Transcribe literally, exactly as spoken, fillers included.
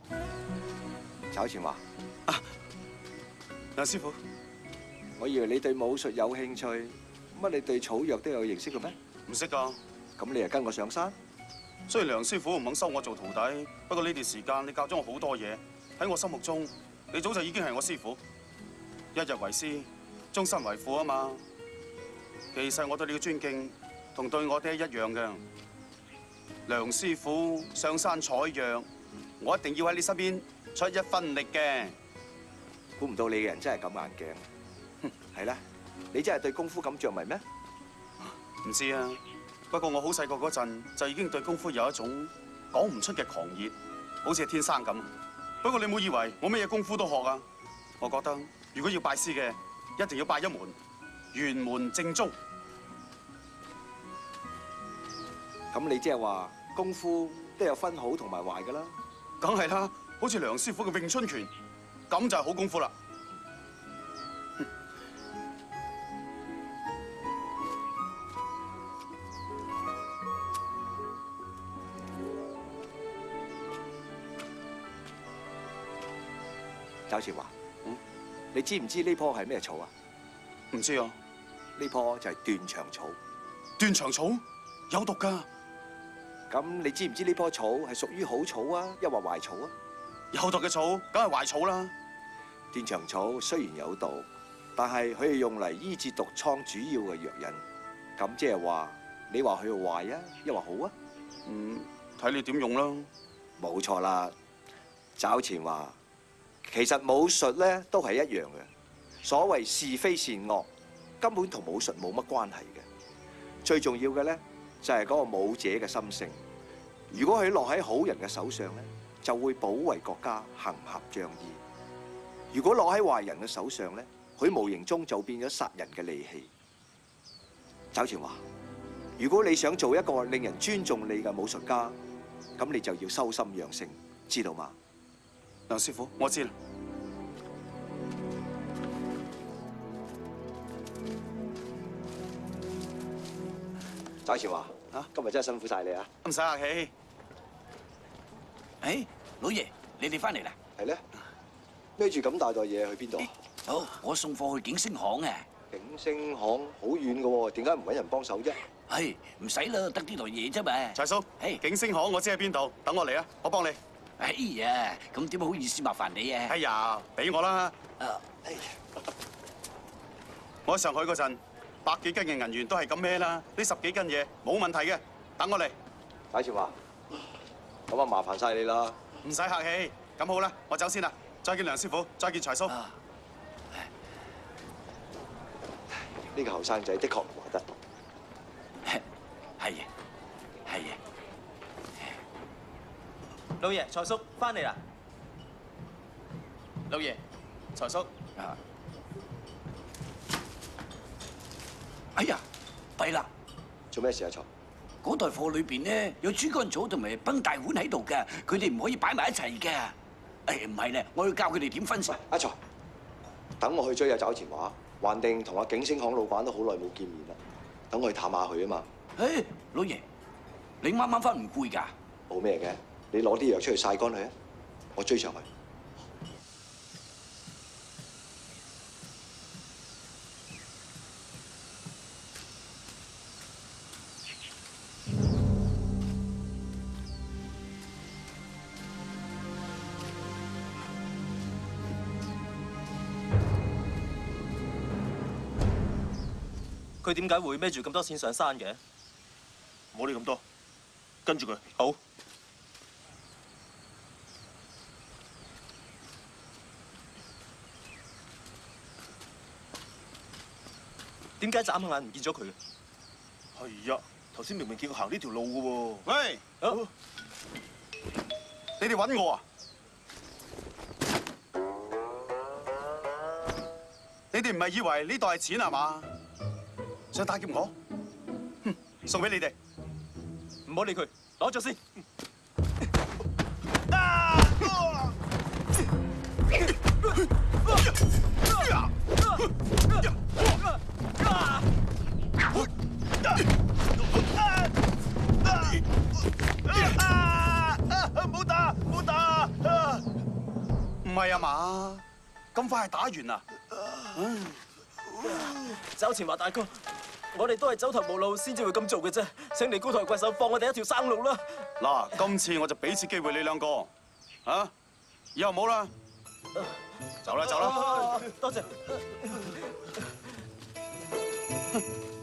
找錢話啊，梁師傅， 我以為你對武術有興趣，乜你對草藥都有認識嘅咩？ 唔識㗎。 咁你又跟我上山？ 雖然梁師傅唔肯收我做徒弟，不過呢段時間你教咗我好多嘢，喺我心目中，你早就已經係我師傅。一日為師，終身為父啊嘛。其實我對你嘅尊敬，同對我爹一樣嘅。梁師傅上山採藥，我一定要喺你身邊出一分力嘅。 估唔到你嘅人真係咁硬頸。係啦，你真係對功夫咁着迷咩？ 唔知啊，不過我好細個嗰陣就已經對功夫有一種講唔出嘅狂熱，好似係天生咁。不過你冇以為我咩嘢功夫都學啊？我覺得如果要拜師嘅，一定要拜一門玄門正宗。 咁你即係話功夫都有分好同埋壞㗎啦？ 梗係啦，好似梁師傅嘅詠春拳，咁就係好功夫啦。 周志華， 嗯， 你知唔知呢棵係咩草啊？ 唔知啊， 呢棵就係斷腸草。 斷腸草有毒㗎。 咁你知唔知呢棵草係屬於好草啊，抑或壞草啊？ 有毒嘅草，梗係壞草啦。 斷腸草雖然有毒，但係佢係用嚟醫治毒瘡主要嘅藥引。咁即係話，你話佢壞啊，抑或好啊？ 嗯，睇你點用啦。 冇錯啦，找錢話。其實武術咧都係一樣嘅，所謂是非善惡根本同武術冇乜關係嘅。最重要嘅咧就係嗰個武者嘅心性。如果佢落喺好人嘅手上咧，就會保衛國家，行俠仗義；如果落喺壞人嘅手上咧，佢無形中就變咗殺人嘅利器。找錢話：如果你想做一個令人尊重你嘅武術家，咁你就要修心養性，知道嗎？ 梁師傅，我知啦。 找錢話：啊，今日真係辛苦晒你啊！ 唔使客氣。 誒，老爺，你哋翻嚟啦？ 係咧，孭住咁大袋嘢去邊度啊？ 好，我送貨去景星行啊。 景星行好遠㗎喎，點解唔揾人幫手啫？ 係，唔使啦，得呢袋嘢啫嘛。 財叔， 誒， 景星行我知喺邊度，等我嚟啊，我幫你。 哎呀，咁點好意思麻煩你啊？ 哎呀，俾我啦。 啊，哎， 我喺上海嗰陣，百幾斤嘅銀元都係咁孭啦，呢十幾斤嘢冇問題嘅，等我嚟。 找錢話：咁啊，麻煩晒你啦。 唔使客氣，咁好啦，我走先啦。再見梁師傅，再見財叔。 呢個後生仔的確唔話得。 係啊，係啊。 老爺，財叔翻嚟啦！ 老爺，財叔。 啊！哎呀，弊啦！ 做咩事啊，財？ 嗰袋貨裏邊咧有豬肝草同埋崩大碗喺度㗎，佢哋唔可以擺埋一齊㗎。誒唔係咧，我要教佢哋點分析。 阿財，等我去追阿找錢話，橫掂同阿景星行老闆都好耐冇見面啦，等我去探下佢啊嘛。 誒，老爺，你啱啱翻唔攰㗎？ 冇咩嘅。你攞啲藥出去曬乾佢啊！我追上去。 佢點解會孭住咁多錢上山嘅？ 冇理咁多，跟住佢。 好。點解眨下眼唔見咗佢嘅？ 係呀，頭先明明見佢行呢條路嘅喎。喂， 啊、 你哋揾我啊？你哋唔係以為呢袋係錢係嘛？想打劫我？哼，送俾你哋。 唔好理佢，攞咗先。 唔好打，唔好打！ 係啊嘛？咁快係打完啦？ 找錢華大哥，我哋都係走投無路先至會咁做嘅啫。請你高抬貴手放我哋一條生路啦！ 嗱，今次我就俾次機會你兩個，啊，以後唔好啦，走啦走啦。 多謝。